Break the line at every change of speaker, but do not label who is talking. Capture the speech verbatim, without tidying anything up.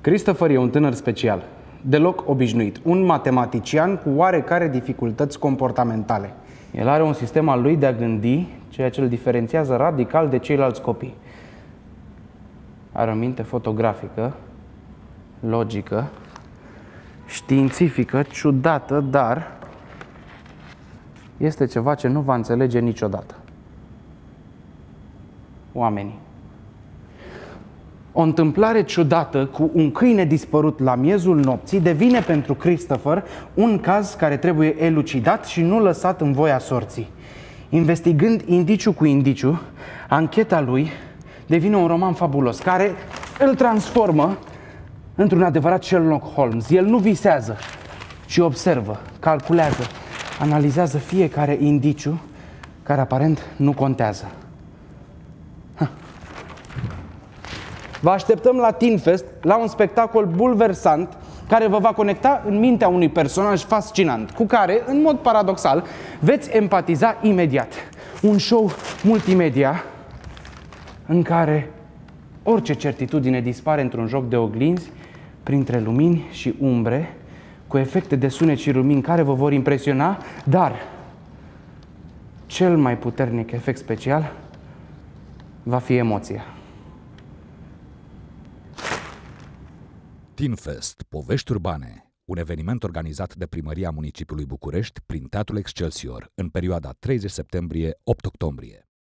Christopher e un tânăr special, deloc obișnuit, un matematician cu oarecare dificultăți comportamentale. El are un sistem al lui de a gândi, ceea ce îl diferențiază radical de ceilalți copii. Are o minte fotografică, logică, științifică, ciudată, dar este ceva ce nu va înțelege niciodată. Oamenii. O întâmplare ciudată cu un câine dispărut la miezul nopții devine pentru Christopher un caz care trebuie elucidat și nu lăsat în voia sorții. Investigând indiciu cu indiciu, ancheta lui devine un roman fabulos care îl transformă într-un adevărat Sherlock Holmes. El nu visează, ci observă, calculează, analizează fiecare indiciu care aparent nu contează. Ha. Vă așteptăm la Teen Fest, la un spectacol bulversant care vă va conecta în mintea unui personaj fascinant, cu care, în mod paradoxal, veți empatiza imediat. Un show multimedia în care orice certitudine dispare într-un joc de oglinzi, printre lumini și umbre, cu efecte de sunet și lumini care vă vor impresiona, dar cel mai puternic efect special va fi emoția.
Teen Fest, povești urbane, un eveniment organizat de Primăria Municipiului București prin Teatrul Excelsior în perioada treizeci septembrie - opt octombrie.